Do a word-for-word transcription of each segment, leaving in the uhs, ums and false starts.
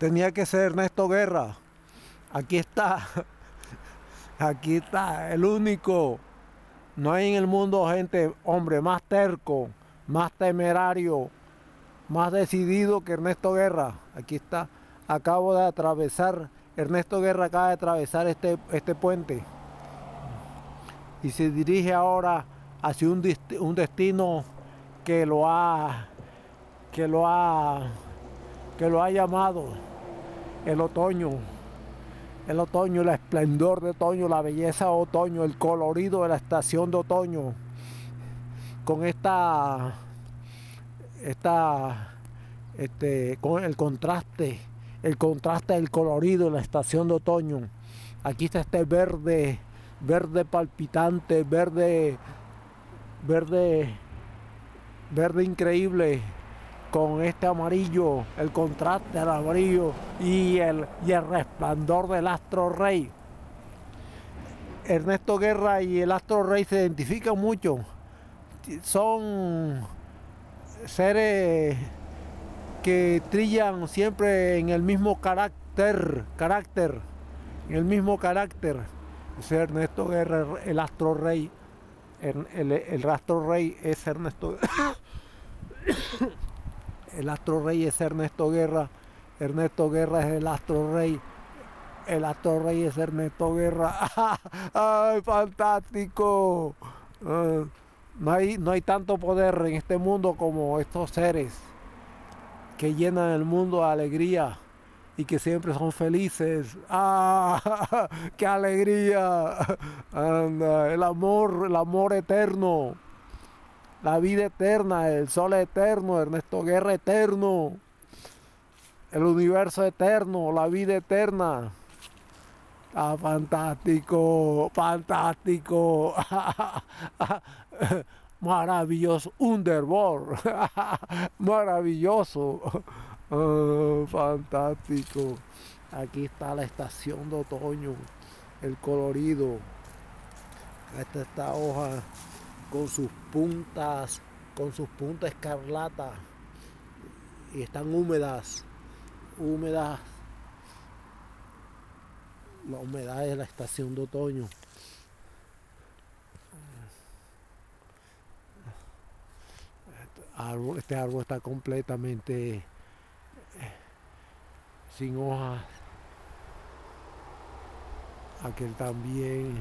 Tenía que ser Ernesto Guerra. Aquí está. Aquí está, el único. No hay en el mundo gente, hombre, más terco, más temerario, más decidido que Ernesto Guerra. Aquí está. Acabo de atravesar, Ernesto Guerra acaba de atravesar este, este puente. Y se dirige ahora hacia un, un destino que lo ha que lo ha que lo ha llamado el otoño. El otoño, el esplendor de otoño, la belleza de otoño, el colorido de la estación de otoño, con esta, esta, este, con el contraste, el contraste del colorido de la estación de otoño. Aquí está este verde, verde palpitante, verde, verde, verde increíble, con este amarillo, el contraste del amarillo y el, y el resplandor del astro rey. Ernesto Guerra y el astro rey se identifican mucho. Son seres que trillan siempre en el mismo carácter, carácter, en el mismo carácter. Ese Ernesto Guerra, el astro rey, el, el, el astro rey es Ernesto el astro rey es Ernesto Guerra, Ernesto Guerra es el astro rey, el astro rey es Ernesto Guerra. ¡Ay, fantástico! Uh, no hay, no hay tanto poder en este mundo como estos seres que llenan el mundo de alegría y que siempre son felices. ¡Ah! ¡Qué alegría! Anda, el amor, el amor eterno. La vida eterna, el sol eterno, Ernesto Guerra eterno, el universo eterno, la vida eterna. Ah, fantástico, fantástico, maravilloso, Underworld, maravilloso, oh, fantástico. Aquí está la estación de otoño, el colorido. Esta esta hoja con sus puntas, con sus puntas escarlata, y están húmedas, húmedas, la humedad de la estación de otoño. Este árbol, este árbol está completamente sin hojas. Aquel también.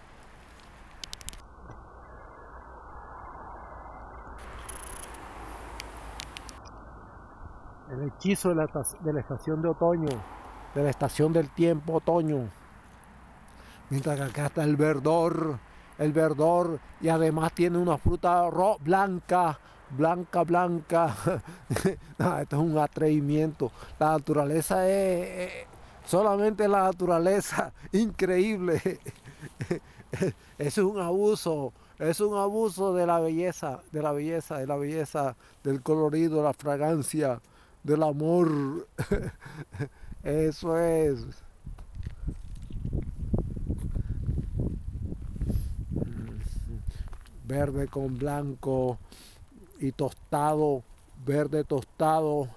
El hechizo de la, de la estación de otoño, de la estación del tiempo otoño. Mientras que acá está el verdor, el verdor, y además tiene una fruta blanca, blanca, blanca. No, esto es un atrevimiento. La naturaleza es, es solamente la naturaleza, increíble. Es un abuso, es un abuso de la belleza, de la belleza, de la belleza, del colorido, la fragancia, del amor. Eso es. Verde con blanco y tostado, verde tostado.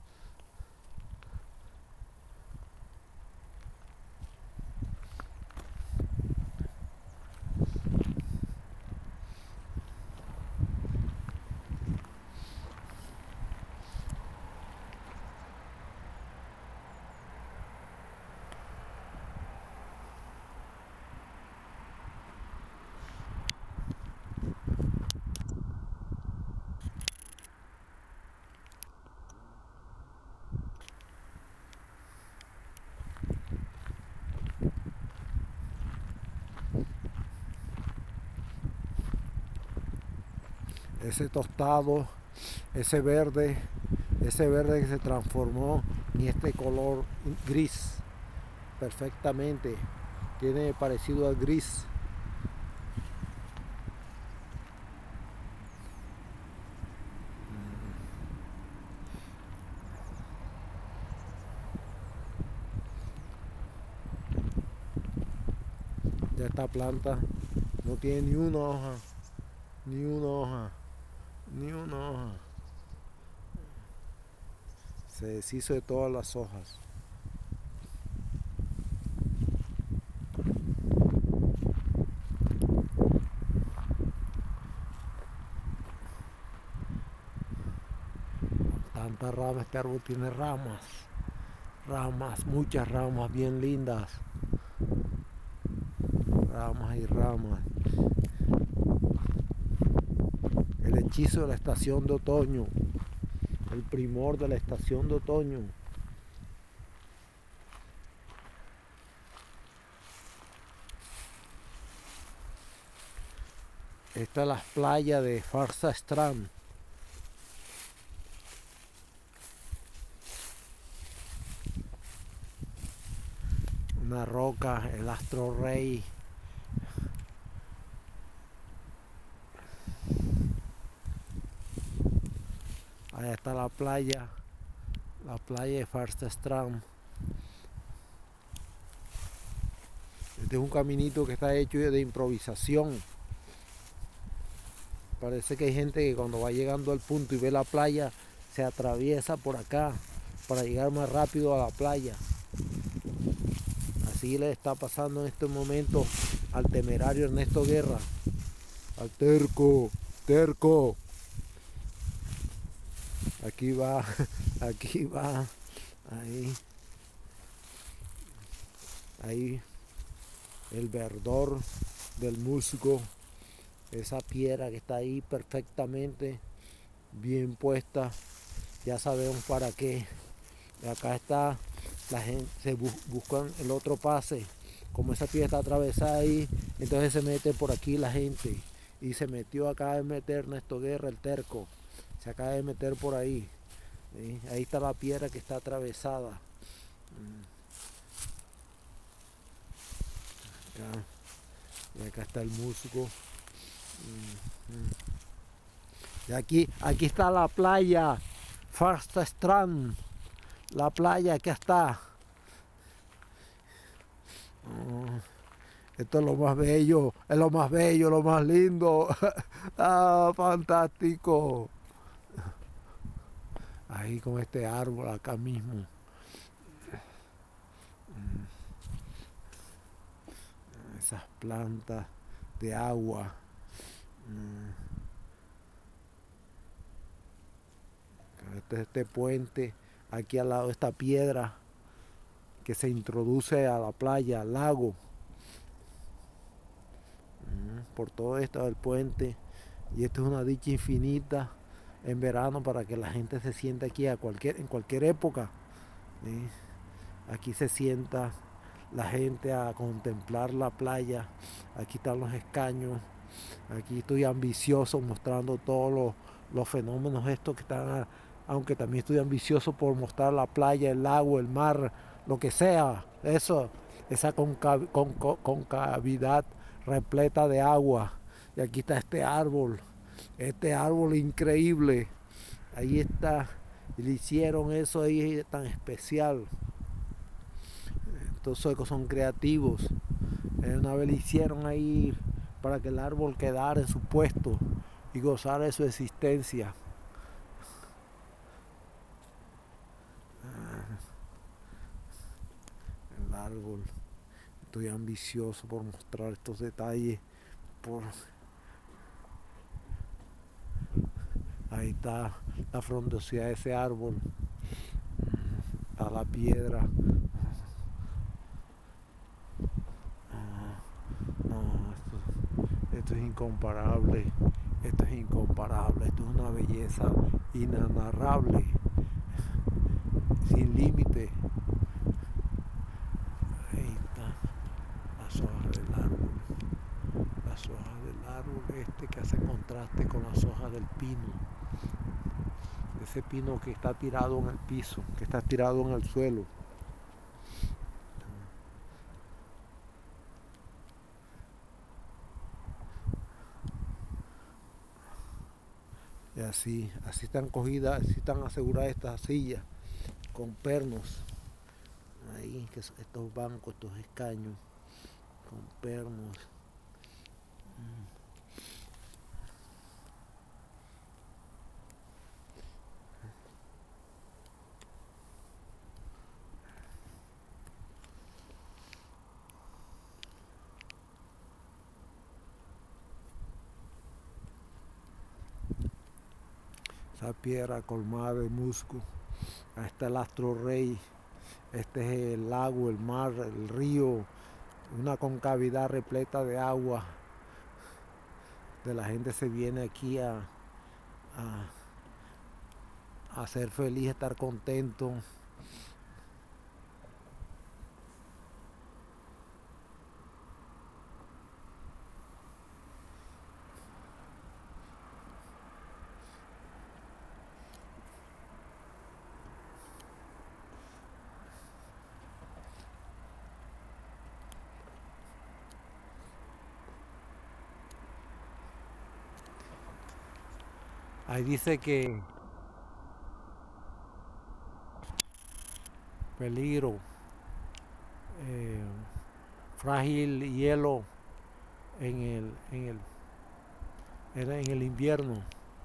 Ese tostado, ese verde, ese verde que se transformó en este color gris, perfectamente, tiene parecido al gris. Ya esta planta no tiene ni una hoja, ni una hoja, ni una hoja. Se deshizo de todas las hojas. este árbol tiene ramas, ramas, muchas ramas bien lindas, ramas y ramas. El hechizo de la estación de otoño, el primor de la estación de otoño. Esta es la playa de Farsa Strand. Una roca, el astro rey. Ahí está la playa, la playa de Farsa Strand. Este es un caminito que está hecho de improvisación. Parece que hay gente que cuando va llegando al punto y ve la playa, se atraviesa por acá para llegar más rápido a la playa. Así le está pasando en este momento al temerario Ernesto Guerra, al terco, terco. Aquí va, aquí va, ahí, ahí, el verdor del musgo. Esa piedra que está ahí perfectamente bien puesta, ya sabemos para qué. Y acá está, la gente se bu buscan el otro pase. Como esa piedra está atravesada ahí, entonces se mete por aquí la gente. Y se metió, acaba de meter Ernesto Guerra, el terco. Se acaba de meter por ahí. ¿Sí? Ahí está la piedra que está atravesada. Acá. Y acá está el musgo. Y aquí, aquí está la playa, Farsa Strand, la playa que está. Esto es lo más bello, es lo más bello, lo más lindo. Ah, fantástico. Ahí con este árbol acá mismo. Esas plantas de agua. Este, este puente, aquí al lado de esta piedra que se introduce a la playa, al lago. Por todo esto del puente. Y esto es una dicha infinita en verano para que la gente se sienta aquí a cualquier, en cualquier época. ¿Sí? Aquí se sienta la gente a contemplar la playa. Aquí están los escaños. Aquí estoy ambicioso mostrando todos los, los fenómenos estos que están, aunque también estoy ambicioso por mostrar la playa, el lago, el mar, lo que sea. Eso, esa concav con, con, concavidad repleta de agua. Y aquí está este árbol, este árbol increíble. Ahí está, y le hicieron eso ahí tan especial. Estos suecos son creativos. Una vez le hicieron ahí para que el árbol quedara en su puesto y gozara de su existencia. El árbol. Estoy ambicioso por mostrar estos detalles. Por... Ahí está la frondosidad de ese árbol. Está la piedra. No, esto, esto es incomparable. Esto es incomparable. Esto es una belleza inenarrable. Sin límite. Ahí está las hojas del árbol. Las hojas del árbol este que hace contraste con las hojas del pino. Ese pino que está tirado en el piso, que está tirado en el suelo. Y así, así están cogidas, así están aseguradas estas sillas con pernos. Ahí, que estos bancos, estos escaños con pernos. Esa piedra colmada de musgo. Ahí está el astro rey. Este es el lago, el mar, el río, una concavidad repleta de agua. De la gente se viene aquí a, a, a ser feliz, a estar contento. Ahí dice que peligro, eh, frágil hielo en el, en el, en, en el invierno.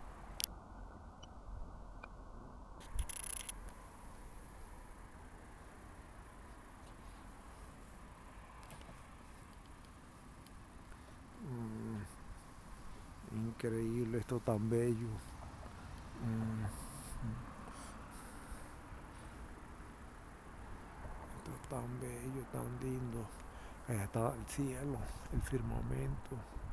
Mm, increíble, esto tan bello. Mm, esto tan bello, tan lindo. Ahí está el cielo, el firmamento.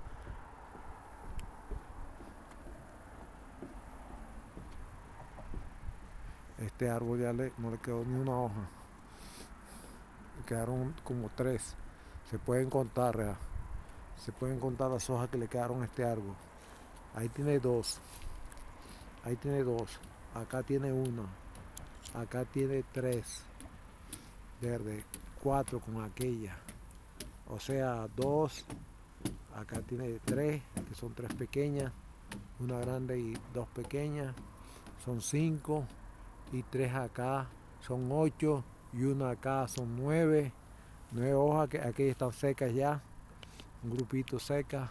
Este árbol ya le, no le quedó ni una hoja. Le quedaron como tres. Se pueden contar, ¿verdad? Se pueden contar las hojas que le quedaron a este árbol. Ahí tiene dos. Ahí tiene dos. Acá tiene una. Acá tiene tres. Verde. Cuatro con aquella. O sea, dos. Acá tiene tres, que son tres pequeñas. Una grande y dos pequeñas. Son cinco. Y tres acá son ocho. Y una acá son nueve. Nueve hojas que aquí están secas ya. Un grupito seca.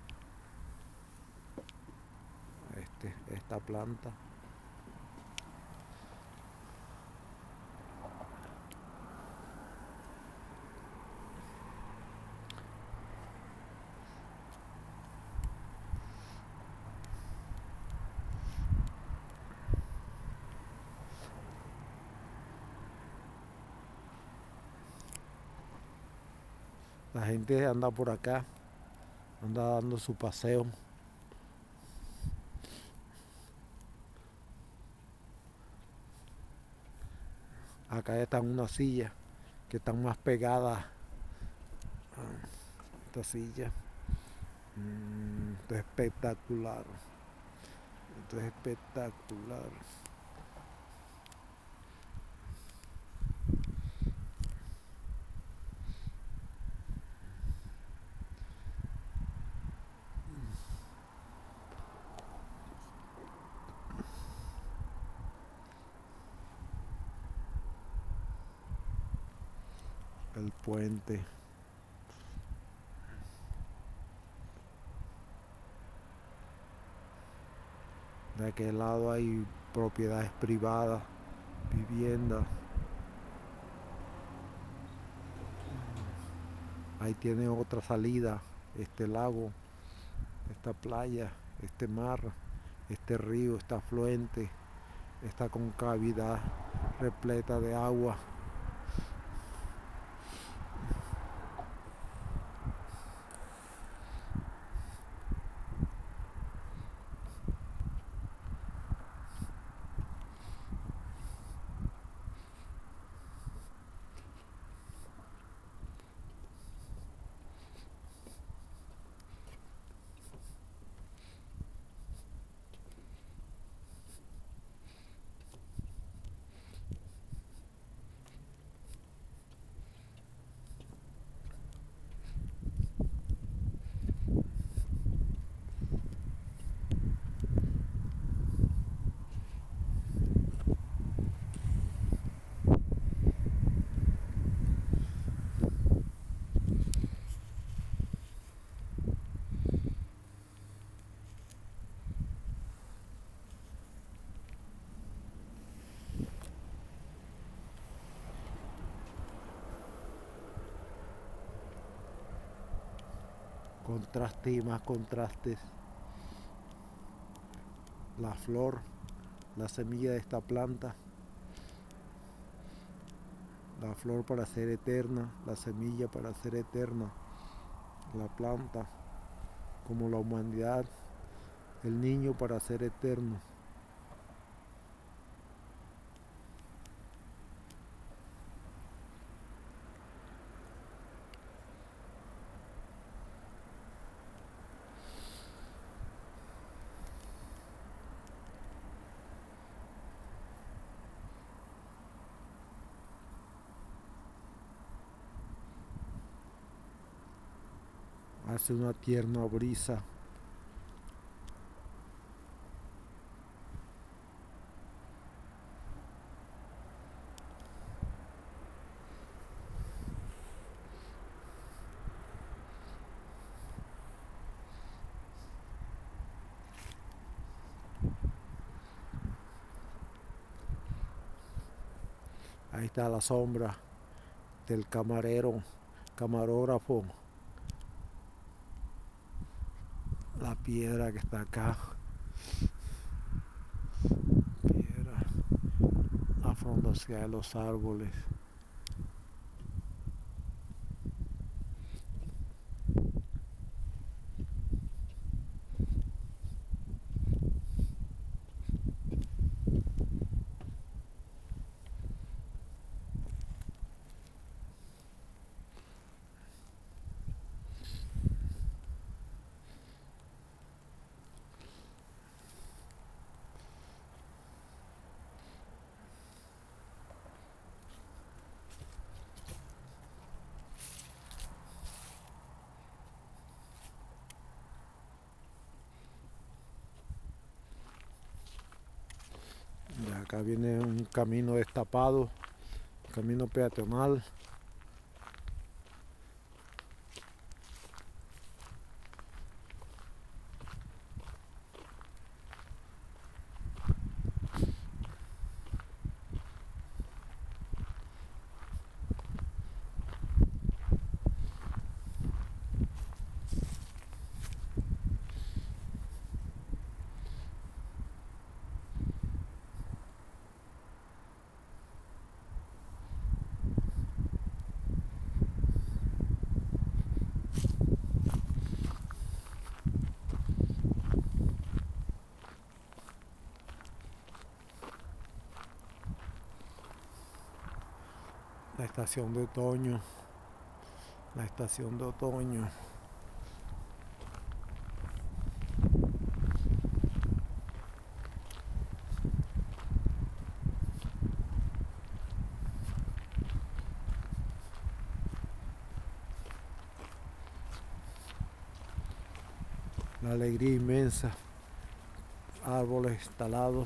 Este, esta planta. La gente anda por acá, anda dando su paseo. Acá están unas sillas que están más pegadas a esta silla. Mm, esto es espectacular. Esto es espectacular. El puente. De aquel lado hay propiedades privadas, viviendas. Ahí tiene otra salida, este lago, esta playa, este mar, este río, este afluente, esta concavidad repleta de agua. Contraste y más contrastes. La flor, la semilla de esta planta La flor para ser eterna, la semilla para ser eterna, la planta como la humanidad, el niño para ser eterno. Hace una tierna brisa. Ahí está la sombra del camarero, camarógrafo. La piedra que está acá. Piedra. La frondosidad de los árboles. Y acá viene un camino destapado, camino peatonal. La estación de otoño, la estación de otoño. La alegría inmensa, árboles talados.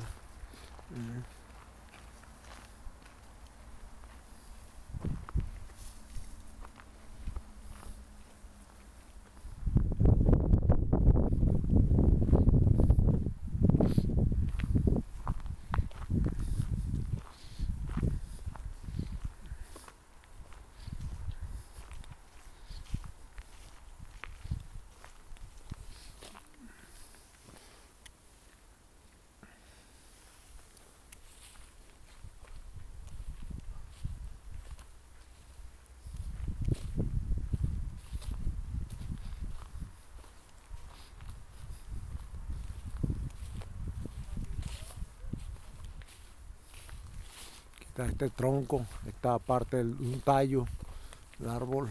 Está este tronco, esta parte de un tallo del árbol.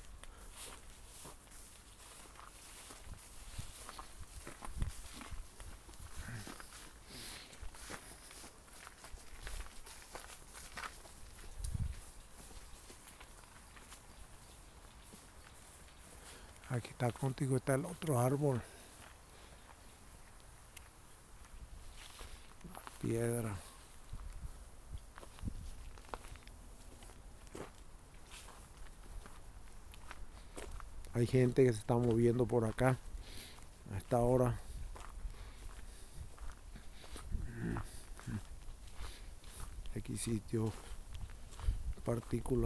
Aquí está contigo, está el otro árbol. Piedra. Hay gente que se está moviendo por acá a esta hora. Aquí sitio particular.